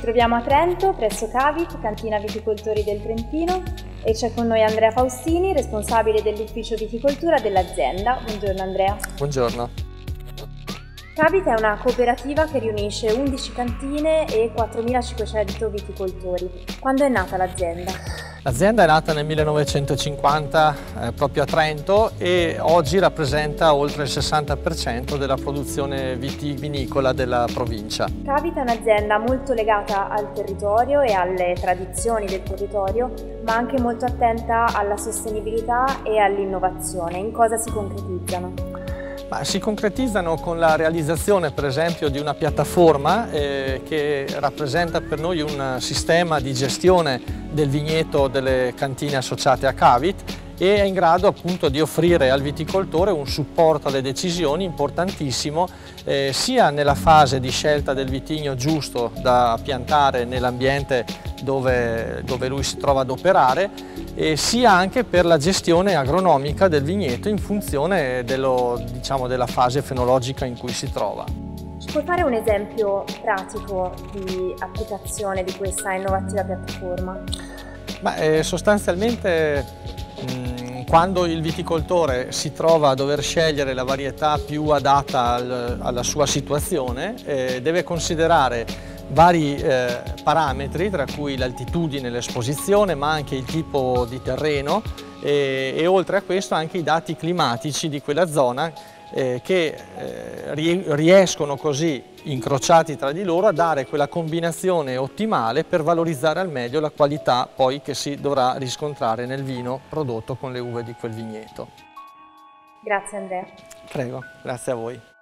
troviamo a Trento, presso Cavit, cantina viticoltori del Trentino, e c'è con noi Andrea Faustini, responsabile dell'ufficio viticoltura dell'azienda. Buongiorno Andrea. Buongiorno. Cavit è una cooperativa che riunisce 11 cantine e 4.500 viticoltori. Quando è nata l'azienda? L'azienda è nata nel 1950 proprio a Trento e oggi rappresenta oltre il 60% della produzione vitivinicola della provincia. Cavit è un'azienda molto legata al territorio e alle tradizioni del territorio, ma anche molto attenta alla sostenibilità e all'innovazione. In cosa si concretizzano? Si concretizzano con la realizzazione, per esempio, di una piattaforma che rappresenta per noi un sistema di gestione del vigneto delle cantine associate a Cavit e è in grado appunto di offrire al viticoltore un supporto alle decisioni importantissimo sia nella fase di scelta del vitigno giusto da piantare nell'ambiente dove lui si trova ad operare, e sia anche per la gestione agronomica del vigneto in funzione della fase fenologica in cui si trova. Ci puoi fare un esempio pratico di applicazione di questa innovativa piattaforma? Sostanzialmente quando il viticoltore si trova a dover scegliere la varietà più adatta alla sua situazione, deve considerare vari parametri, tra cui l'altitudine, l'esposizione, ma anche il tipo di terreno e oltre a questo anche i dati climatici di quella zona che riescono così, incrociati tra di loro, a dare quella combinazione ottimale per valorizzare al meglio la qualità poi che si dovrà riscontrare nel vino prodotto con le uve di quel vigneto. Grazie Andrea. Prego, grazie a voi.